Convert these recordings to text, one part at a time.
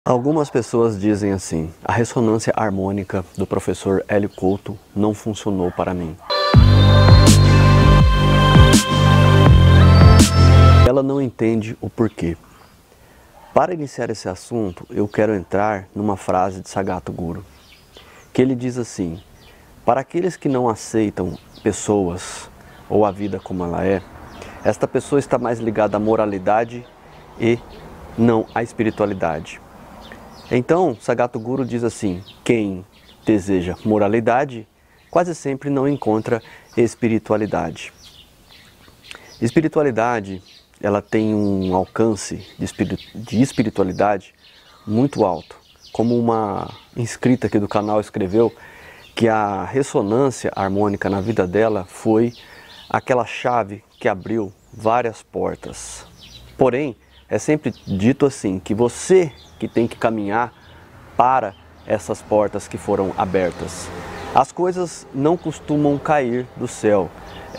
Algumas pessoas dizem assim: a ressonância harmônica do professor Hélio Couto não funcionou para mim. Ela não entende o porquê. Para iniciar esse assunto, eu quero entrar numa frase de Sagatha Guru, que ele diz assim: para aqueles que não aceitam pessoas ou a vida como ela é, esta pessoa está mais ligada à moralidade e não à espiritualidade. Então, Sagatha Guru diz assim: quem deseja moralidade quase sempre não encontra espiritualidade. Espiritualidade, ela tem um alcance de espiritualidade muito alto. Como uma inscrita aqui do canal escreveu, que a ressonância harmônica na vida dela foi aquela chave que abriu várias portas. Porém, é sempre dito assim, que você que tem que caminhar para essas portas que foram abertas. As coisas não costumam cair do céu.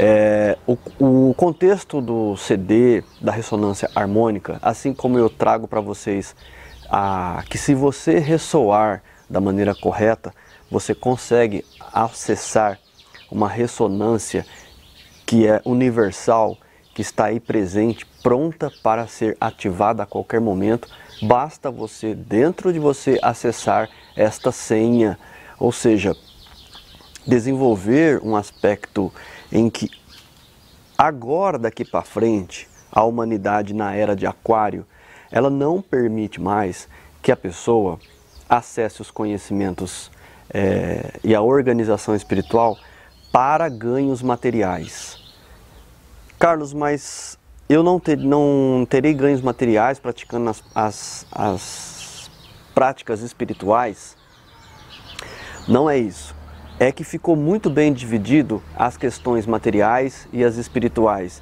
O contexto do CD, da ressonância harmônica, assim como eu trago para vocês que se você ressoar da maneira correta, você consegue acessar uma ressonância que é universal, que está aí presente, pronta para ser ativada a qualquer momento. Basta você, dentro de você, acessar esta senha, ou seja, desenvolver um aspecto em que agora, daqui para frente, a humanidade na era de Aquário, ela não permite mais que a pessoa acesse os conhecimentos e a organização espiritual para ganhos materiais. Carlos, mas eu não terei ganhos materiais praticando as práticas espirituais? Não é isso. É que ficou muito bem dividido as questões materiais e as espirituais.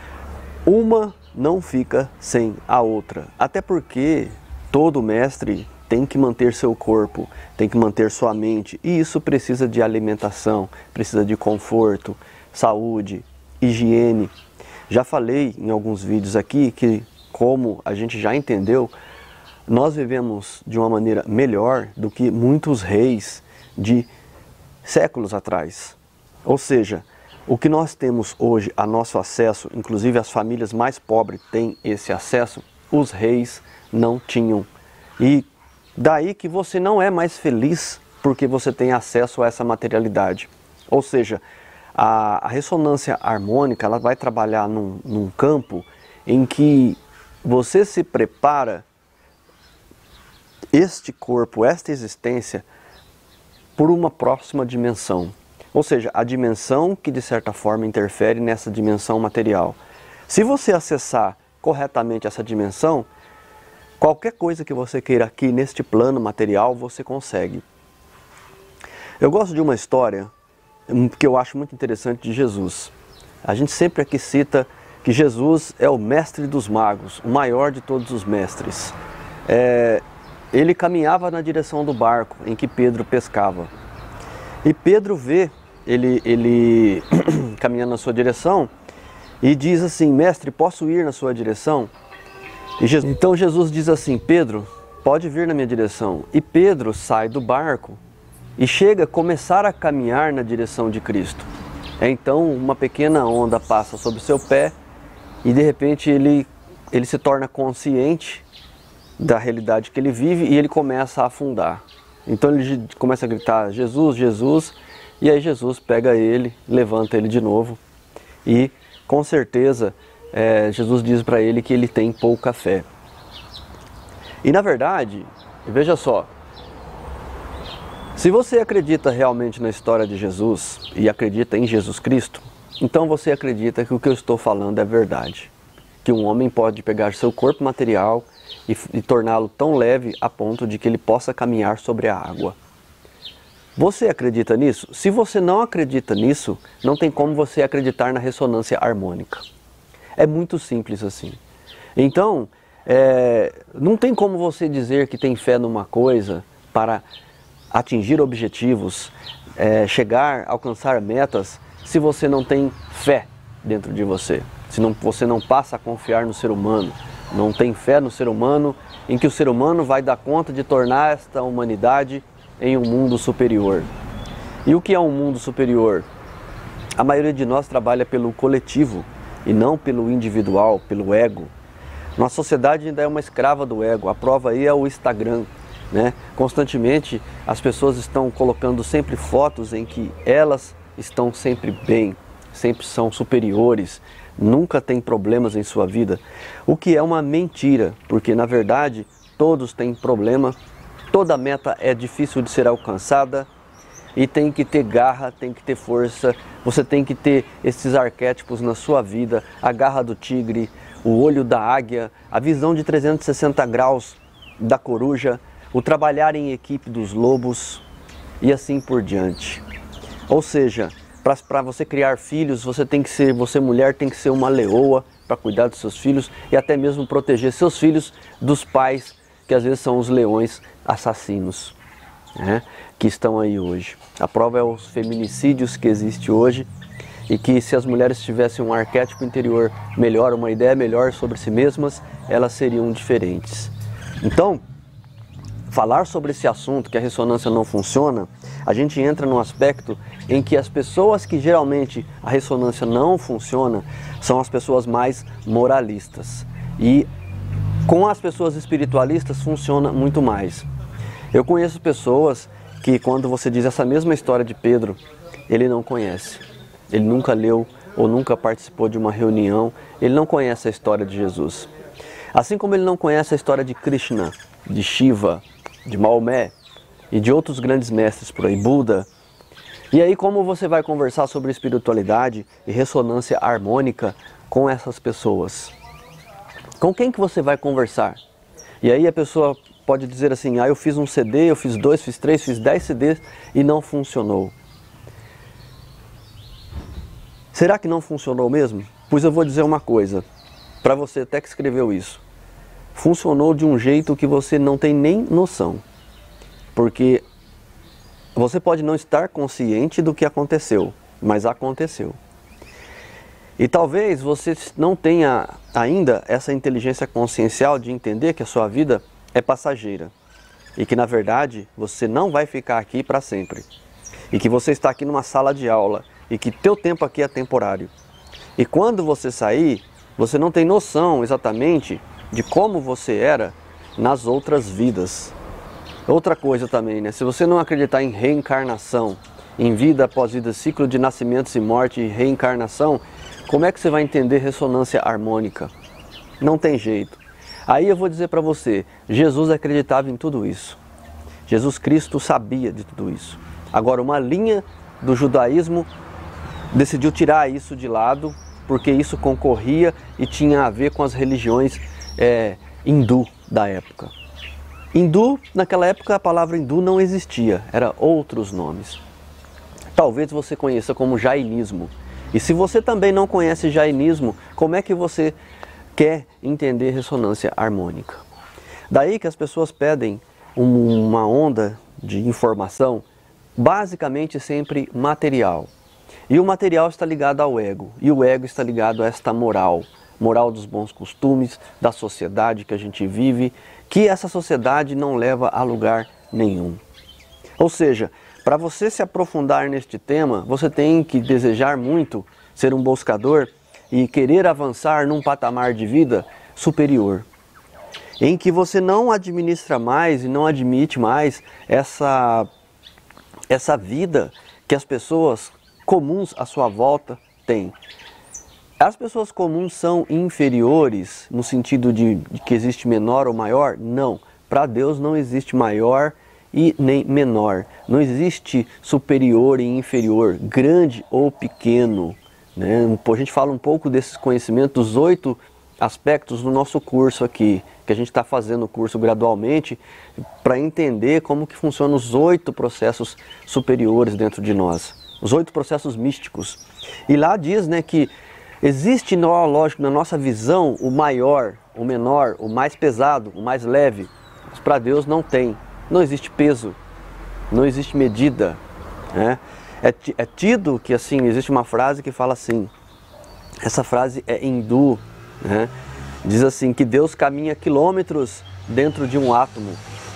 Uma não fica sem a outra. Até porque todo mestre tem que manter seu corpo, tem que manter sua mente. E isso precisa de alimentação, precisa de conforto, saúde, higiene. Já falei em alguns vídeos aqui que, como a gente já entendeu, nós vivemos de uma maneira melhor do que muitos reis de séculos atrás. Ou seja, o que nós temos hoje a nosso acesso, inclusive as famílias mais pobres têm esse acesso, os reis não tinham. E daí que você não é mais feliz porque você tem acesso a essa materialidade. Ou seja, a ressonância harmônica, ela vai trabalhar num campo em que você se prepara este corpo, esta existência, por uma próxima dimensão. Ou seja, a dimensão que de certa forma interfere nessa dimensão material. Se você acessar corretamente essa dimensão, qualquer coisa que você queira aqui neste plano material, você consegue. Eu gosto de uma história que eu acho muito interessante de Jesus. A gente sempre aqui cita que Jesus é o mestre dos magos, o maior de todos os mestres. Ele caminhava na direção do barco em que Pedro pescava. E Pedro vê ele caminhando na sua direção e diz assim: mestre, posso ir na sua direção? Então Jesus diz assim: Pedro, pode vir na minha direção. E Pedro sai do barco e chega a começar a caminhar na direção de Cristo. Então uma pequena onda passa sobre o seu pé e de repente ele se torna consciente da realidade que ele vive e ele começa a afundar. Então ele começa a gritar: Jesus, Jesus, e aí Jesus pega ele, levanta ele de novo e com certeza Jesus diz para ele que ele tem pouca fé. E na verdade, veja só, se você acredita realmente na história de Jesus e acredita em Jesus Cristo, então você acredita que o que eu estou falando é verdade. Que um homem pode pegar seu corpo material e torná-lo tão leve a ponto de que ele possa caminhar sobre a água. Você acredita nisso? Se você não acredita nisso, não tem como você acreditar na ressonância harmônica. É muito simples assim. Então, não tem como você dizer que tem fé numa coisa para atingir objetivos, chegar, alcançar metas, se você não tem fé dentro de você. Se você não passa a confiar no ser humano, não tem fé no ser humano em que o ser humano vai dar conta de tornar esta humanidade em um mundo superior. E o que é um mundo superior? A maioria de nós trabalha pelo coletivo e não pelo individual, pelo ego. Nossa sociedade ainda é uma escrava do ego. A prova aí é o Instagram, né? Constantemente as pessoas estão colocando sempre fotos em que elas estão sempre bem, sempre são superiores, nunca tem problemas em sua vida. O que é uma mentira, porque na verdade todos têm problema, toda meta é difícil de ser alcançada e tem que ter garra, tem que ter força, você tem que ter esses arquétipos na sua vida, a garra do tigre, o olho da águia, a visão de 360 graus da coruja, o trabalhar em equipe dos lobos e assim por diante. Ou seja, para você criar filhos, você mulher tem que ser uma leoa para cuidar dos seus filhos e até mesmo proteger seus filhos dos pais, que às vezes são os leões assassinos, né, que estão aí hoje. A prova é os feminicídios que existem hoje e que se as mulheres tivessem um arquétipo interior melhor, uma ideia melhor sobre si mesmas, elas seriam diferentes. Então, falar sobre esse assunto, que a ressonância não funciona, a gente entra num aspecto em que as pessoas que geralmente a ressonância não funciona são as pessoas mais moralistas. E com as pessoas espiritualistas funciona muito mais. Eu conheço pessoas que quando você diz essa mesma história de Pedro, ele não conhece. Ele nunca leu ou nunca participou de uma reunião, ele não conhece a história de Jesus. Assim como ele não conhece a história de Krishna, de Shiva, de Maomé e de outros grandes mestres por aí, Buda. E aí como você vai conversar sobre espiritualidade e ressonância harmônica com essas pessoas? Com quem que você vai conversar? E aí a pessoa pode dizer assim, eu fiz um CD, eu fiz 2, fiz 3, fiz 10 CDs e não funcionou. Será que não funcionou mesmo? Pois eu vou dizer uma coisa, para você até que escreveu isso. Funcionou de um jeito que você não tem nem noção. Porque você pode não estar consciente do que aconteceu, mas aconteceu. E talvez você não tenha ainda essa inteligência consciencial de entender que a sua vida é passageira. E que na verdade você não vai ficar aqui para sempre. E que você está aqui numa sala de aula. E que teu tempo aqui é temporário. E quando você sair, você não tem noção exatamente de como você era nas outras vidas. Outra coisa também, né? Se você não acreditar em reencarnação, em vida após vida, ciclo de nascimentos e morte e reencarnação, como é que você vai entender ressonância harmônica? Não tem jeito. Aí eu vou dizer para você, Jesus acreditava em tudo isso. Jesus Cristo sabia de tudo isso. Agora, uma linha do judaísmo decidiu tirar isso de lado, porque isso concorria e tinha a ver com as religiões hindu da época. Hindu, naquela época a palavra hindu não existia, eram outros nomes. Talvez você conheça como jainismo. E se você também não conhece jainismo, como é que você quer entender ressonância harmônica? Daí que as pessoas pedem uma onda de informação, basicamente sempre material. E o material está ligado ao ego, e o ego está ligado a esta moral dos bons costumes, da sociedade que a gente vive, que essa sociedade não leva a lugar nenhum. Ou seja, para você se aprofundar neste tema, você tem que desejar muito ser um buscador e querer avançar num patamar de vida superior, em que você não administra mais e não admite mais essa vida que as pessoas comuns à sua volta têm. As pessoas comuns são inferiores no sentido de que existe menor ou maior? Não. Para Deus não existe maior e nem menor. Não existe superior e inferior, grande ou pequeno, né? A gente fala um pouco desses conhecimentos, dos 8 aspectos no nosso curso aqui, que a gente está fazendo o curso gradualmente para entender como que funcionam os 8 processos superiores dentro de nós, os 8 processos místicos. E lá diz, né, que existe, lógico, na nossa visão, o maior, o menor, o mais pesado, o mais leve. Mas para Deus não tem. Não existe peso, não existe medida, né? É tido que, assim, existe uma frase que fala assim, essa frase é hindu, né? Diz assim, que Deus caminha quilômetros dentro de um átomo.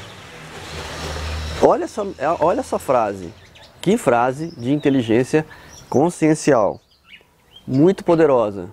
Olha essa frase. Que frase de inteligência consciencial. Muito poderosa.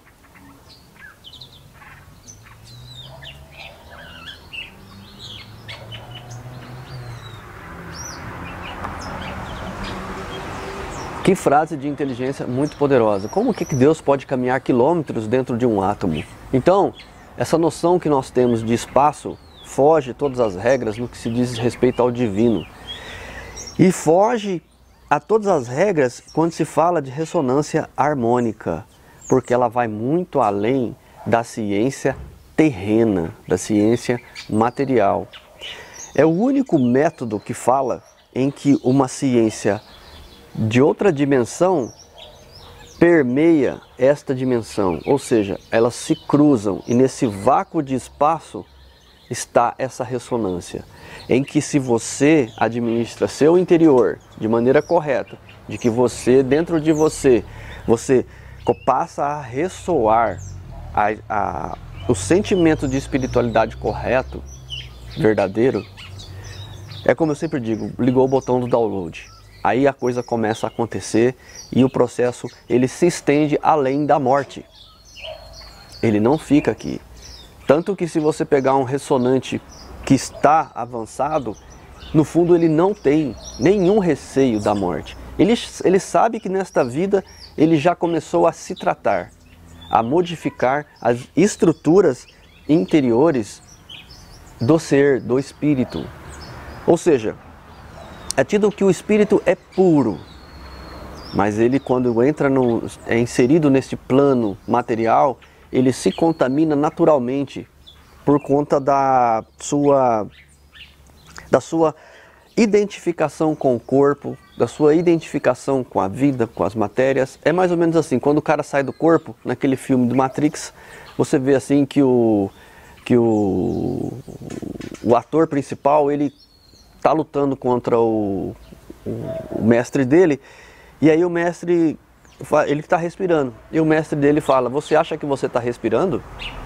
Que frase de inteligência muito poderosa. Como que Deus pode caminhar quilômetros dentro de um átomo? Então, essa noção que nós temos de espaço foge todas as regras no que se diz respeito ao divino. E foge a todas as regras quando se fala de ressonância harmônica, porque ela vai muito além da ciência terrena, da ciência material. É o único método que fala em que uma ciência de outra dimensão permeia esta dimensão, ou seja, elas se cruzam e nesse vácuo de espaço está essa ressonância, em que se você administra seu interior de maneira correta, de que você, dentro de você, você passa a ressoar o sentimento de espiritualidade correto, verdadeiro, é como eu sempre digo, ligou o botão do download. Aí a coisa começa a acontecer e o processo ele se estende além da morte. Ele não fica aqui. Tanto que se você pegar um ressonante que está avançado, no fundo ele não tem nenhum receio da morte. Ele sabe que nesta vida ele já começou a se tratar, a modificar as estruturas interiores do ser, do espírito. Ou seja, é tido que o espírito é puro, mas ele quando é inserido neste plano material, ele se contamina naturalmente por conta da sua identificação com o corpo, da sua identificação com a vida, com as matérias. É mais ou menos assim, quando o cara sai do corpo, naquele filme do Matrix, você vê assim que o ator principal, ele está lutando contra o mestre dele, e aí o mestre, ele está respirando, e o mestre dele fala, você acha que você está respirando?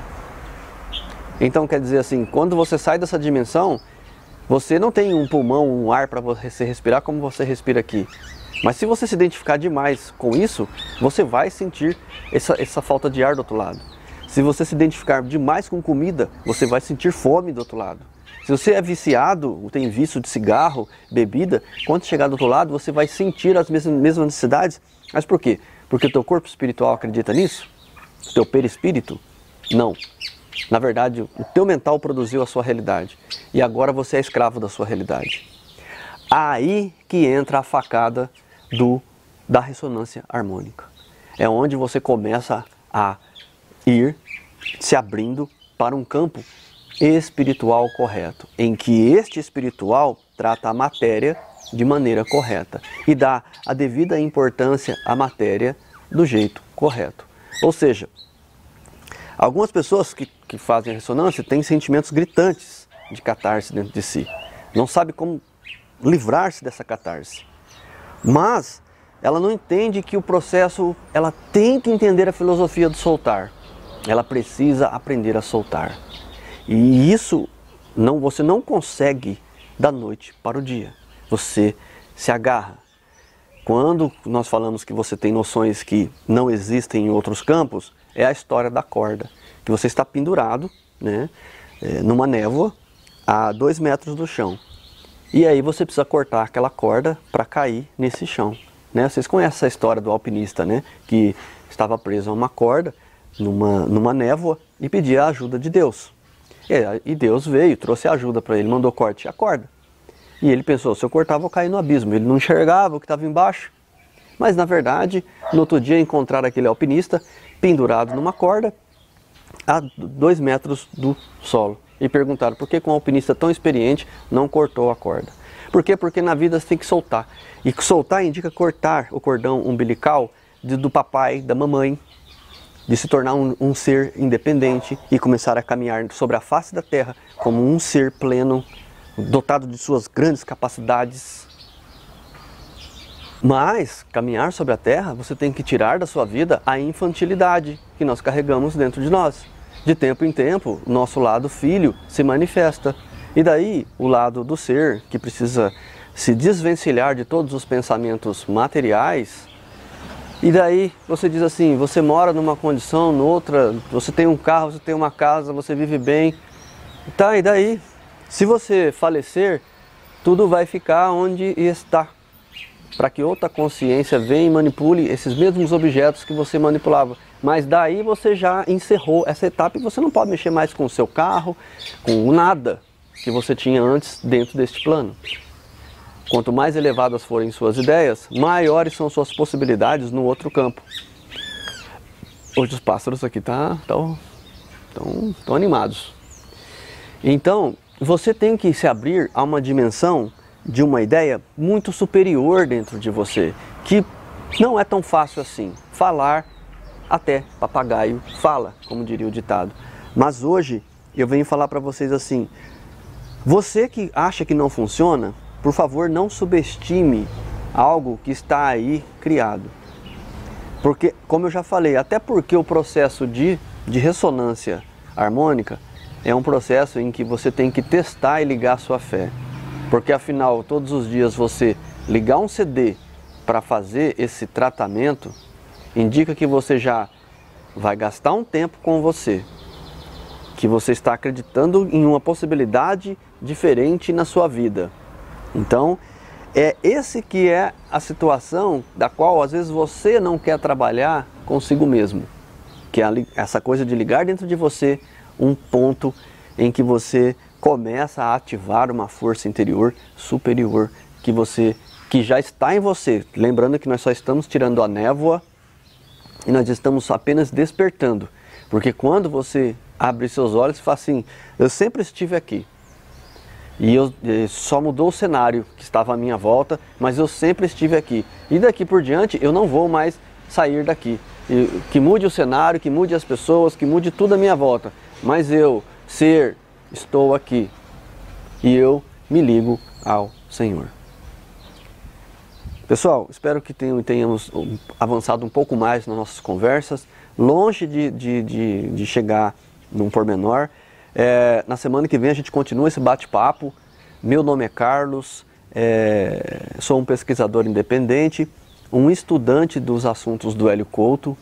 Então quer dizer assim, quando você sai dessa dimensão, você não tem um pulmão, um ar para você respirar como você respira aqui. Mas se você se identificar demais com isso, você vai sentir essa falta de ar do outro lado. Se você se identificar demais com comida, você vai sentir fome do outro lado. Se você é viciado, ou tem vício de cigarro, bebida, quando chegar do outro lado, você vai sentir as mesmas necessidades. Mas por quê? Porque o teu corpo espiritual acredita nisso? O teu perispírito? Não. Na verdade, o teu mental produziu a sua realidade. E agora você é escravo da sua realidade. Aí que entra a facada da ressonância harmônica. É onde você começa a ir se abrindo para um campo espiritual correto, em que este espiritual trata a matéria de maneira correta e dá a devida importância à matéria do jeito correto. Ou seja, algumas pessoas que fazem a ressonância têm sentimentos gritantes de catarse dentro de si. Não sabe como livrar-se dessa catarse. Mas ela não entende que o processo, ela tem que entender a filosofia do soltar. Ela precisa aprender a soltar. E isso você não consegue da noite para o dia. Você se agarra. Quando nós falamos que você tem noções que não existem em outros campos, é a história da corda. Que você está pendurado, né, numa névoa a 2 metros do chão. E aí você precisa cortar aquela corda para cair nesse chão. Né? Vocês conhecem essa história do alpinista, né, que estava preso a uma corda numa névoa e pedia a ajuda de Deus. E Deus veio, trouxe ajuda para ele, mandou corte a corda. E ele pensou, se eu cortar vou cair no abismo. Ele não enxergava o que estava embaixo. Mas na verdade, no outro dia encontraram aquele alpinista pendurado numa corda a 2 metros do solo. E perguntaram por que um alpinista tão experiente não cortou a corda. Por quê? Porque na vida você tem que soltar. E soltar indica cortar o cordão umbilical do papai, da mamãe, de se tornar um ser independente e começar a caminhar sobre a face da terra como um ser pleno, dotado de suas grandes capacidades. Mas, caminhar sobre a terra, você tem que tirar da sua vida a infantilidade que nós carregamos dentro de nós. de tempo em tempo, o nosso lado filho se manifesta. E daí o lado do ser, que precisa se desvencilhar de todos os pensamentos materiais. E daí você diz assim, você mora numa condição, noutra, você tem um carro, você tem uma casa, você vive bem. Tá, e daí? Se você falecer, tudo vai ficar onde está. Para que outra consciência venha e manipule esses mesmos objetos que você manipulava. Mas daí você já encerrou essa etapa e você não pode mexer mais com o seu carro, com nada que você tinha antes dentro deste plano. Quanto mais elevadas forem suas ideias, maiores são suas possibilidades no outro campo. Hoje os pássaros aqui estão animados. Então, você tem que se abrir a uma dimensão de uma ideia muito superior dentro de você, que não é tão fácil assim. Falar, até papagaio fala, como diria o ditado. Mas hoje eu venho falar para vocês assim, você que acha que não funciona, por favor, não subestime algo que está aí criado. Porque, como eu já falei, até porque o processo de ressonância harmônica é um processo em que você tem que testar e ligar a sua fé. Porque, afinal, todos os dias você ligar um CD para fazer esse tratamento, indica que você já vai gastar um tempo com você. Que você está acreditando em uma possibilidade diferente na sua vida. Então, é esse que é a situação da qual às vezes você não quer trabalhar consigo mesmo. Que é essa coisa de ligar dentro de você um ponto em que você começa a ativar uma força interior superior que já está em você. Lembrando que nós só estamos tirando a névoa e nós estamos apenas despertando. Porque quando você abre seus olhos e fala assim, eu sempre estive aqui. E só mudou o cenário que estava à minha volta, mas eu sempre estive aqui. E daqui por diante eu não vou mais sair daqui. E que mude o cenário, que mude as pessoas, que mude tudo à minha volta. Mas eu, ser, estou aqui. E eu me ligo ao Senhor. Pessoal, espero que tenhamos avançado um pouco mais nas nossas conversas. Longe de chegar num pormenor. Na semana que vem a gente continua esse bate-papo. Meu nome é Carlos, sou um pesquisador independente, um estudante dos assuntos do Hélio Couto.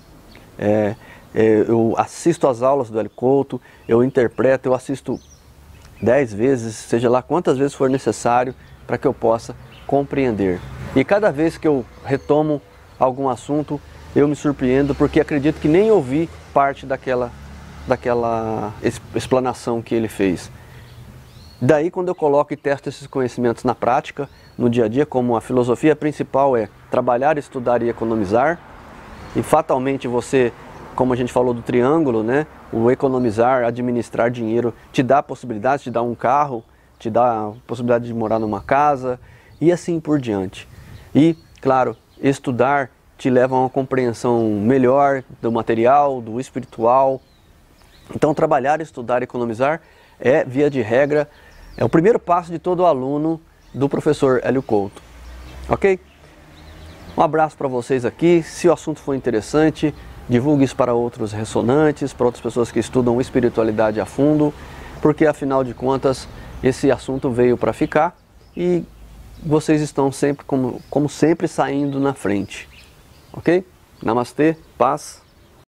Eu assisto às aulas do Hélio Couto, eu interpreto, eu assisto 10 vezes, seja lá quantas vezes for necessário, para que eu possa compreender. E cada vez que eu retomo algum assunto, eu me surpreendo, porque acredito que nem ouvi parte daquela explanação que ele fez. Daí, quando eu coloco e testo esses conhecimentos na prática, no dia a dia, como a filosofia principal é trabalhar, estudar e economizar, e fatalmente você, como a gente falou do triângulo, né, o economizar, administrar dinheiro, te dá a possibilidade, te dá um carro, te dá a possibilidade de morar numa casa, e assim por diante. E, claro, estudar te leva a uma compreensão melhor do material, do espiritual. Então, trabalhar, estudar e economizar é, via de regra, é o primeiro passo de todo aluno do professor Hélio Couto. Ok? Um abraço para vocês aqui. Se o assunto for interessante, divulgue isso para outros ressonantes, para outras pessoas que estudam espiritualidade a fundo, porque afinal de contas, esse assunto veio para ficar e vocês estão sempre, como sempre, saindo na frente. Ok? Namastê, paz.